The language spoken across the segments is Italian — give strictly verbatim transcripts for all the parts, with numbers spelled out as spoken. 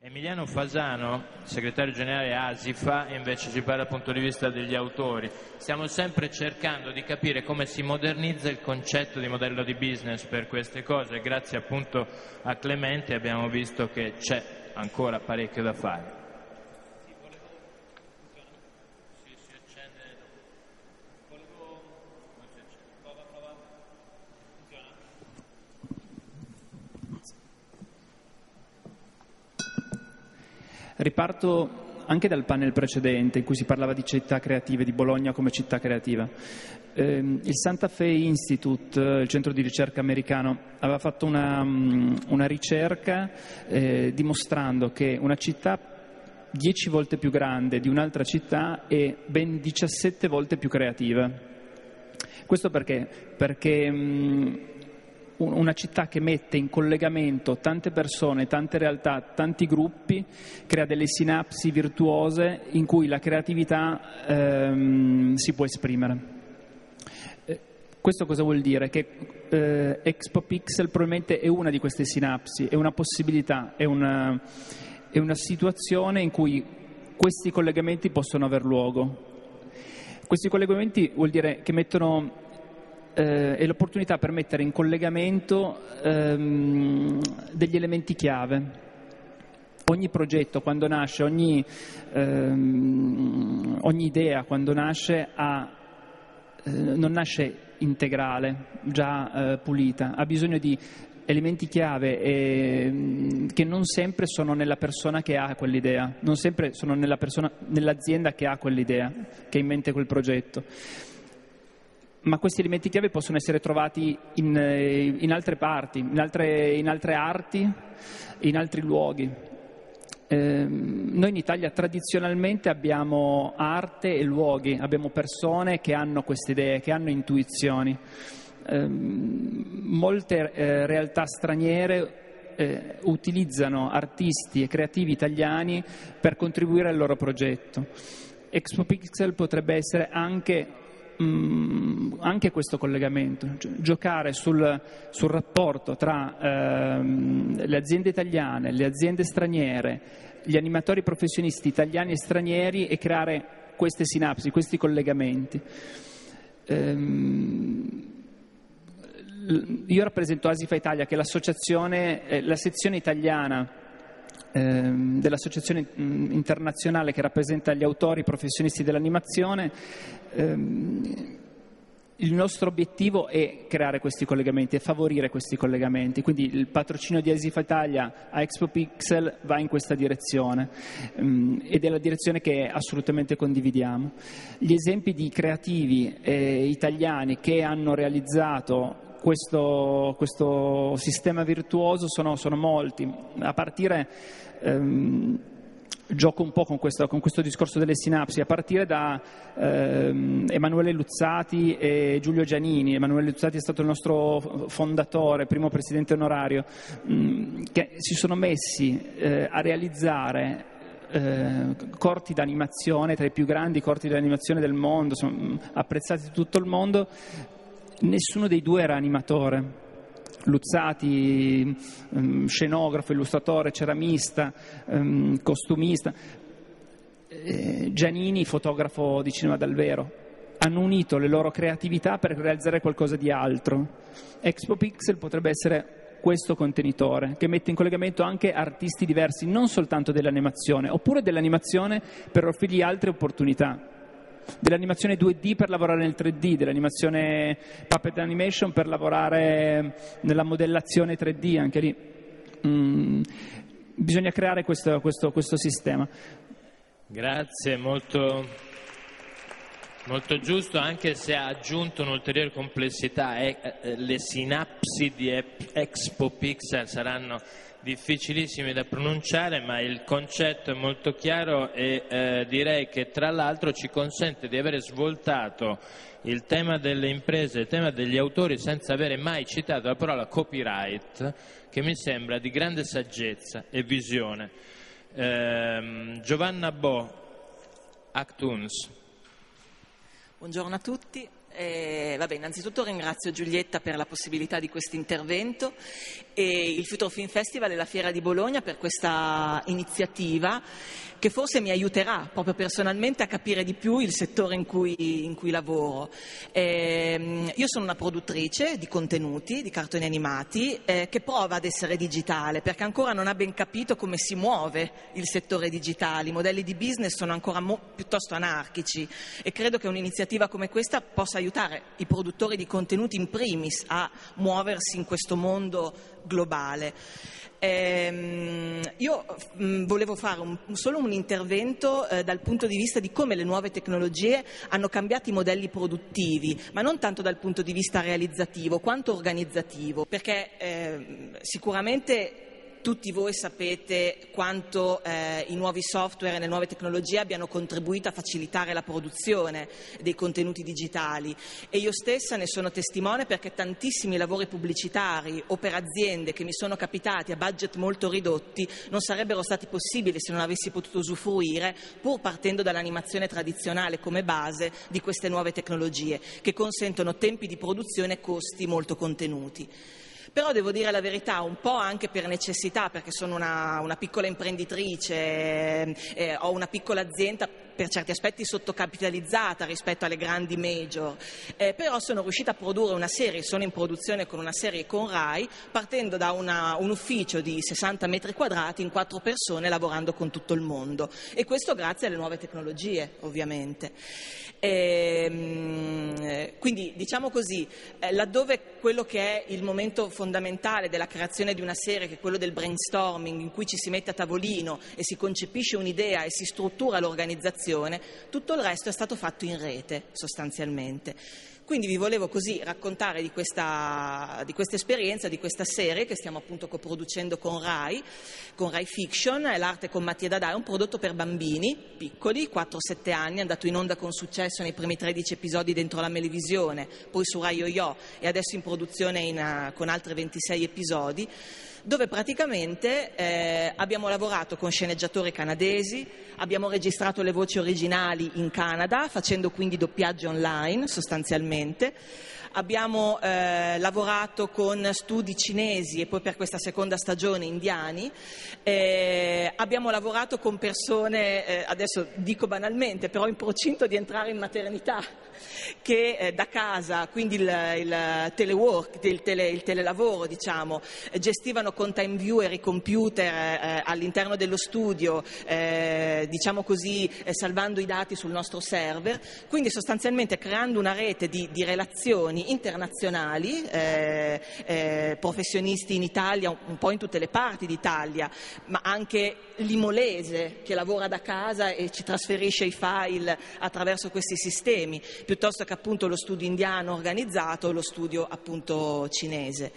Emiliano Fasano, segretario generale ASIFA, invece ci parla dal punto di vista degli autori. Stiamo sempre cercando di capire come si modernizza il concetto di modello di business per queste cose. Grazie appunto a Clemente abbiamo visto che c'è ancora parecchio da fare. Riparto anche dal panel precedente in cui si parlava di città creative, di Bologna come città creativa. Eh, il Santa Fe Institute, il centro di ricerca americano, aveva fatto una, una ricerca eh, dimostrando che una città dieci volte più grande di un'altra città è ben diciassette volte più creativa. Questo perché? Perché mh, una città che mette in collegamento tante persone, tante realtà, tanti gruppi, crea delle sinapsi virtuose in cui la creatività ehm, si può esprimere. Eh, questo cosa vuol dire? Che eh, Expo Pixel probabilmente è una di queste sinapsi, è una possibilità, è una, è una situazione in cui questi collegamenti possono aver luogo. Questi collegamenti vuol dire che mettono Eh, è l'opportunità per mettere in collegamento ehm, degli elementi chiave. Ogni progetto quando nasce, ogni, ehm, ogni idea quando nasce ha, eh, non nasce integrale, già eh, pulita, ha bisogno di elementi chiave eh, che non sempre sono nella persona che ha quell'idea, non sempre sono nella persona, nell'azienda che ha quell'idea, che ha in mente quel progetto. Ma questi elementi chiave possono essere trovati in, in altre parti, in altre, in altre arti, in altri luoghi. Eh, noi in Italia tradizionalmente abbiamo arte e luoghi, abbiamo persone che hanno queste idee, che hanno intuizioni. Eh, molte eh, realtà straniere eh, utilizzano artisti e creativi italiani per contribuire al loro progetto. Expo Pixel potrebbe essere anche Mm, anche questo collegamento, cioè, giocare sul, sul rapporto tra ehm, le aziende italiane, le aziende straniere, gli animatori professionisti italiani e stranieri e creare queste sinapsi, questi collegamenti. Ehm, io rappresento ASIFA Italia, che è l'associazione, eh, la sezione italiana dell'associazione internazionale che rappresenta gli autori professionisti dell'animazione. Il nostro obiettivo è creare questi collegamenti e favorire questi collegamenti, quindi il patrocinio di ASIFA Italia a Expo Pixel va in questa direzione ed è la direzione che assolutamente condividiamo. Gli esempi di creativi eh, italiani che hanno realizzato Questo, questo sistema virtuoso sono, sono molti, a partire, ehm, gioco un po' con questo, con questo discorso delle sinapsi, a partire da ehm, Emanuele Luzzati e Giulio Giannini. Emanuele Luzzati è stato il nostro fondatore, primo presidente onorario, mh, che si sono messi eh, a realizzare Eh, corti d'animazione, tra i più grandi corti d'animazione del mondo, sono apprezzati in tutto il mondo. Nessuno dei due era animatore. Luzzati, um, scenografo, illustratore, ceramista, um, costumista, eh, Giannini, fotografo di cinema dal vero. Hanno unito le loro creatività per realizzare qualcosa di altro. Expo Pixel potrebbe essere questo contenitore che mette in collegamento anche artisti diversi, non soltanto dell'animazione, oppure dell'animazione per offrirgli altre opportunità. Dell'animazione due D per lavorare nel tre D, dell'animazione puppet animation per lavorare nella modellazione tre D, anche lì mm, bisogna creare questo, questo, questo sistema. Grazie, molto, molto giusto, anche se ha aggiunto un'ulteriore complessità. Eh, eh, le sinapsi di Expo Pixel saranno difficilissimi da pronunciare, ma il concetto è molto chiaro e eh, direi che tra l'altro ci consente di avere svoltato il tema delle imprese, il tema degli autori senza avere mai citato la parola copyright, che mi sembra di grande saggezza e visione. Eh, Giovanna Bo, Actuns. Buongiorno a tutti. Eh, vabbè, innanzitutto ringrazio Giulietta per la possibilità di questo intervento e il Future Film Festival e la Fiera di Bologna per questa iniziativa che forse mi aiuterà proprio personalmente a capire di più il settore in cui, in cui lavoro. Eh, io sono una produttrice di contenuti, di cartoni animati, eh, che prova ad essere digitale perché ancora non ha ben capito come si muove il settore digitale. I modelli di business sono ancora mo- piuttosto anarchici e credo che un'iniziativa come questa possa aiutare i produttori di contenuti in primis a muoversi in questo mondo globale. Eh, io mh, volevo fare un, solo un intervento eh, dal punto di vista di come le nuove tecnologie hanno cambiato i modelli produttivi, ma non tanto dal punto di vista realizzativo quanto organizzativo, perché eh, sicuramente tutti voi sapete quanto eh, i nuovi software e le nuove tecnologie abbiano contribuito a facilitare la produzione dei contenuti digitali e io stessa ne sono testimone perché tantissimi lavori pubblicitari o per aziende che mi sono capitati a budget molto ridotti non sarebbero stati possibili se non avessi potuto usufruire, pur partendo dall'animazione tradizionale come base, di queste nuove tecnologie che consentono tempi di produzione e costi molto contenuti. Però devo dire la verità, un po' anche per necessità, perché sono una, una piccola imprenditrice, eh, eh, ho una piccola azienda per certi aspetti sottocapitalizzata rispetto alle grandi major, eh, però sono riuscita a produrre una serie, sono in produzione con una serie con Rai, partendo da una, un ufficio di sessanta metri quadrati in quattro persone lavorando con tutto il mondo e questo grazie alle nuove tecnologie ovviamente. E, quindi diciamo così, eh, laddove quello che è il momento fondamentale della creazione di una serie, che è quello del brainstorming, in cui ci si mette a tavolino e si concepisce un'idea e si struttura l'organizzazione, tutto il resto è stato fatto in rete sostanzialmente. Quindi vi volevo così raccontare di questa, di questa esperienza, di questa serie che stiamo appunto coproducendo con Rai, con Rai Fiction, l'arte con Mattia Dadà, è un prodotto per bambini piccoli, quattro sette anni, è andato in onda con successo nei primi tredici episodi dentro la Melevisione, poi su Rai Yo-Yo e adesso in produzione in, uh, con altri ventisei episodi, dove praticamente eh, abbiamo lavorato con sceneggiatori canadesi, abbiamo registrato le voci originali in Canada, facendo quindi doppiaggio online sostanzialmente, abbiamo eh, lavorato con studi cinesi e poi per questa seconda stagione indiani, eh, abbiamo lavorato con persone, eh, adesso dico banalmente, però in procinto di entrare in maternità, che eh, da casa, quindi il, il telework, il, tele, il telelavoro diciamo, gestivano con TimeViewer i computer eh, all'interno dello studio, eh, diciamo così, eh, salvando i dati sul nostro server, quindi sostanzialmente creando una rete di, di relazioni internazionali, eh, eh, professionisti in Italia, un, un po' in tutte le parti d'Italia, ma anche l'imolese che lavora da casa e ci trasferisce i file attraverso questi sistemi, piuttosto che appunto lo studio indiano organizzato o lo studio appunto cinese.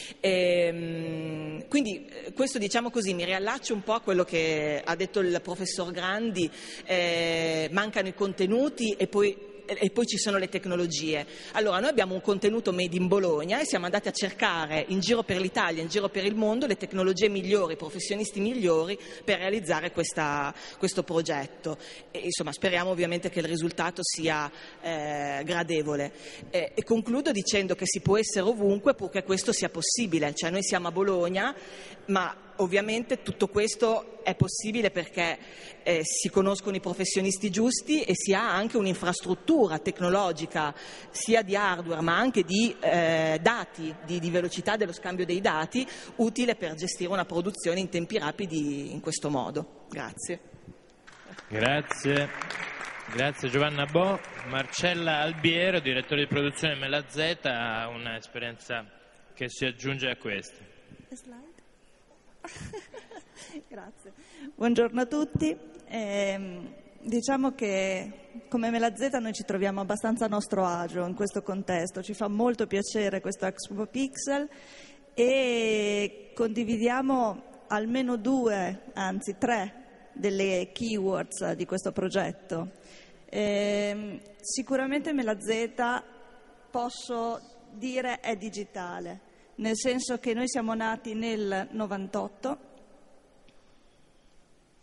E, quindi questo, diciamo così, mi riallaccio un po' a quello che ha detto il professor Grandi, eh, mancano i contenuti e poi e poi ci sono le tecnologie. Allora noi abbiamo un contenuto made in Bologna e siamo andati a cercare in giro per l'Italia, in giro per il mondo, le tecnologie migliori, i professionisti migliori per realizzare questa, questo progetto e, insomma, speriamo ovviamente che il risultato sia eh, gradevole e, e concludo dicendo che si può essere ovunque purché questo sia possibile, cioè noi siamo a Bologna, ma ovviamente tutto questo è possibile perché eh, si conoscono i professionisti giusti e si ha anche un'infrastruttura tecnologica sia di hardware ma anche di eh, dati, di, di velocità dello scambio dei dati utile per gestire una produzione in tempi rapidi in questo modo. Grazie. Grazie. Grazie Giovanna Bo. Marcella Albiero, direttore di produzione Mela Z, ha un'esperienza che si aggiunge a questa. Slide. Grazie. Buongiorno a tutti. Eh, diciamo che come Mela Z noi ci troviamo abbastanza a nostro agio in questo contesto. Ci fa molto piacere questo Expo Pixel e condividiamo almeno due, anzi tre, delle keywords di questo progetto. Eh, sicuramente Mela Z, posso dire, è digitale. Nel senso che noi siamo nati nel novantotto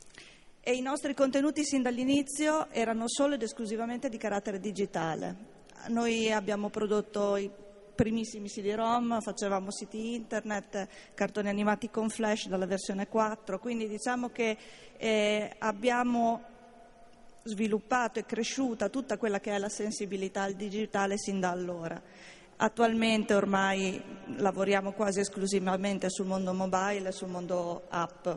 e i nostri contenuti sin dall'inizio erano solo ed esclusivamente di carattere digitale. noi abbiamo prodotto i primissimi C D-ROM, facevamo siti internet, cartoni animati con Flash dalla versione quattro, quindi diciamo che eh, abbiamo sviluppato e cresciuta tutta quella che è la sensibilità al digitale sin da allora. Attualmente ormai lavoriamo quasi esclusivamente sul mondo mobile e sul mondo app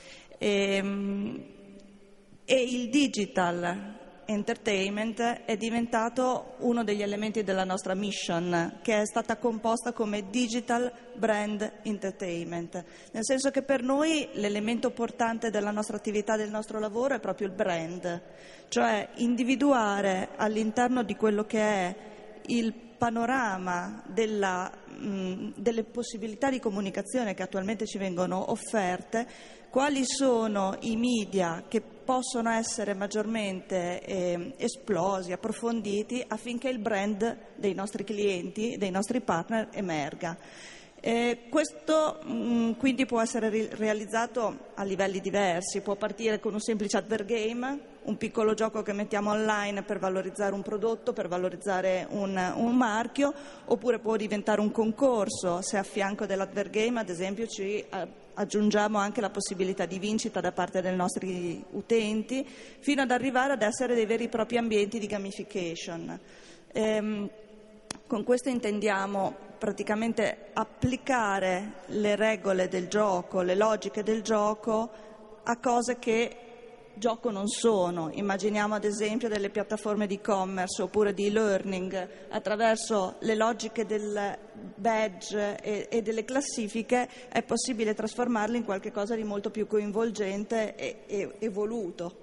e, e il digital entertainment è diventato uno degli elementi della nostra mission, che è stata composta come Digital Brand Entertainment, nel senso che per noi l'elemento portante della nostra attività, del nostro lavoro, è proprio il brand, cioè individuare all'interno di quello che è il panorama della, mh, delle possibilità di comunicazione che attualmente ci vengono offerte, quali sono i media che possono essere maggiormente eh, esplosi, approfonditi, affinché il brand dei nostri clienti, dei nostri partner emerga. Eh, questo mh, quindi può essere ri- realizzato a livelli diversi, può partire con un semplice advert game, un piccolo gioco che mettiamo online per valorizzare un prodotto, per valorizzare un, un marchio, oppure può diventare un concorso, se a fianco dell'advert game ad esempio ci eh, aggiungiamo anche la possibilità di vincita da parte dei nostri utenti, fino ad arrivare ad essere dei veri e propri ambienti di gamification. Ehm, con questo intendiamo praticamente applicare le regole del gioco, le logiche del gioco a cose che gioco non sono. Immaginiamo ad esempio delle piattaforme di e-commerce oppure di e-learning, attraverso le logiche del badge e, e delle classifiche è possibile trasformarle in qualcosa di molto più coinvolgente e, e evoluto.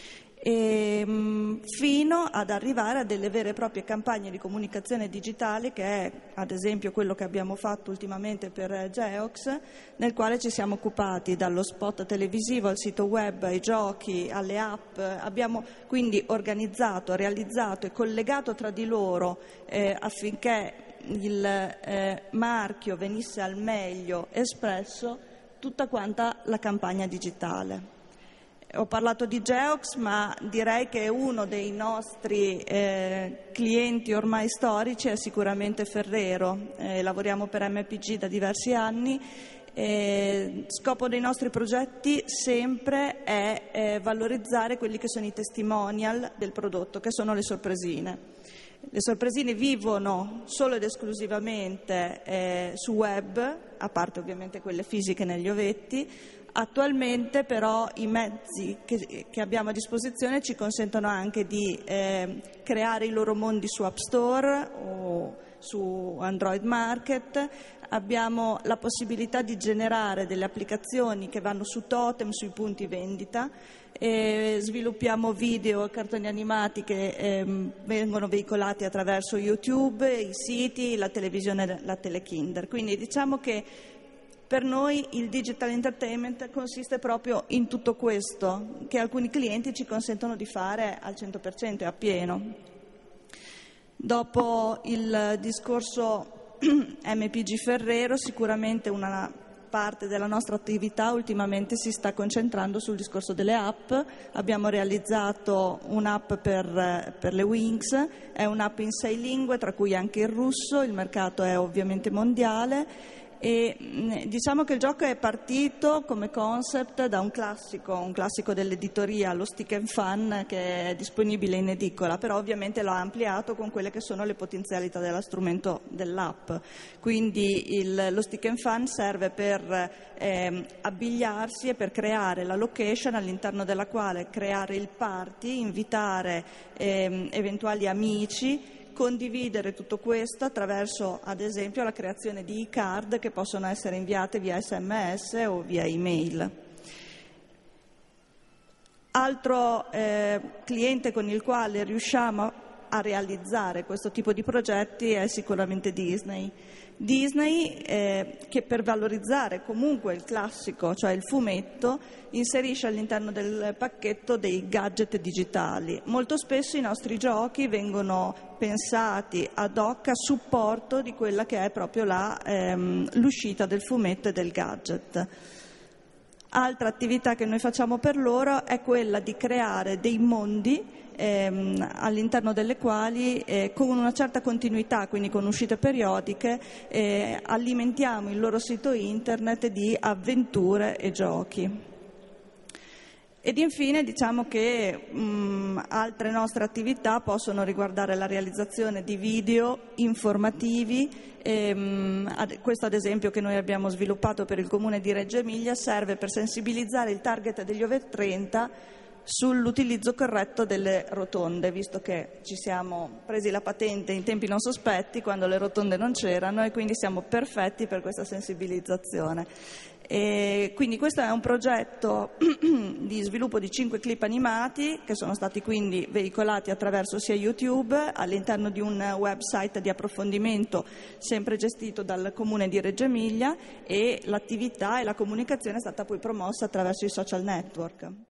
E, mh, fino ad arrivare a delle vere e proprie campagne di comunicazione digitale, che è ad esempio quello che abbiamo fatto ultimamente per Geox, nel quale ci siamo occupati dallo spot televisivo al sito web, ai giochi, alle app. Abbiamo quindi organizzato, realizzato e collegato tra di loro eh, affinché il eh, marchio venisse al meglio espresso tutta quanta la campagna digitale. Ho parlato di Geox, ma direi che uno dei nostri eh, clienti ormai storici è sicuramente Ferrero. Eh, lavoriamo per M P G da diversi anni. Eh, scopo dei nostri progetti sempre è eh, valorizzare quelli che sono i testimonial del prodotto, che sono le sorpresine. Le sorpresine vivono solo ed esclusivamente eh, su web, a parte ovviamente quelle fisiche negli ovetti. Attualmente però i mezzi che, che abbiamo a disposizione ci consentono anche di eh, creare i loro mondi su App Store o su Android Market. Abbiamo la possibilità di generare delle applicazioni che vanno su totem, sui punti vendita. E sviluppiamo video e cartoni animati che ehm, vengono veicolati attraverso YouTube, i siti, la televisione, la telekinder. Quindi diciamo che per noi il digital entertainment consiste proprio in tutto questo, che alcuni clienti ci consentono di fare al cento per cento e appieno. Dopo il discorso M P G Ferrero, sicuramente una parte della nostra attività ultimamente si sta concentrando sul discorso delle app. Abbiamo realizzato un'app per, per le Wings, è un'app in sei lingue, tra cui anche il russo, il mercato è ovviamente mondiale. E diciamo che il gioco è partito come concept da un classico, un classico dell'editoria, lo Stick and Fun, che è disponibile in edicola, però ovviamente l'ha ampliato con quelle che sono le potenzialità dello strumento dell'app. Quindi il, lo Stick and Fun serve per eh, abbigliarsi e per creare la location all'interno della quale creare il party, invitare eh, eventuali amici, condividere tutto questo attraverso, ad esempio, la creazione di e-card che possono essere inviate via S M S o via email. Altro eh, cliente con il quale riusciamo a realizzare questo tipo di progetti è sicuramente Disney. Disney eh, che per valorizzare comunque il classico, cioè il fumetto, inserisce all'interno del pacchetto dei gadget digitali. Molto spesso i nostri giochi vengono pensati ad hoc a supporto di quella che è proprio la, ehm, l'uscita del fumetto e del gadget. Altra attività che noi facciamo per loro è quella di creare dei mondi ehm, all'interno delle quali eh, con una certa continuità, quindi con uscite periodiche, eh, alimentiamo il loro sito internet di avventure e giochi. Ed infine diciamo che mh, altre nostre attività possono riguardare la realizzazione di video informativi. Ehm, ad, questo ad esempio che noi abbiamo sviluppato per il Comune di Reggio Emilia serve per sensibilizzare il target degli over trenta sull'utilizzo corretto delle rotonde, visto che ci siamo presi la patente in tempi non sospetti quando le rotonde non c'erano, e quindi siamo perfetti per questa sensibilizzazione. E quindi questo è un progetto di sviluppo di cinque clip animati che sono stati quindi veicolati attraverso sia YouTube all'interno di un website di approfondimento sempre gestito dal Comune di Reggio Emilia, e l'attività e la comunicazione è stata poi promossa attraverso i social network.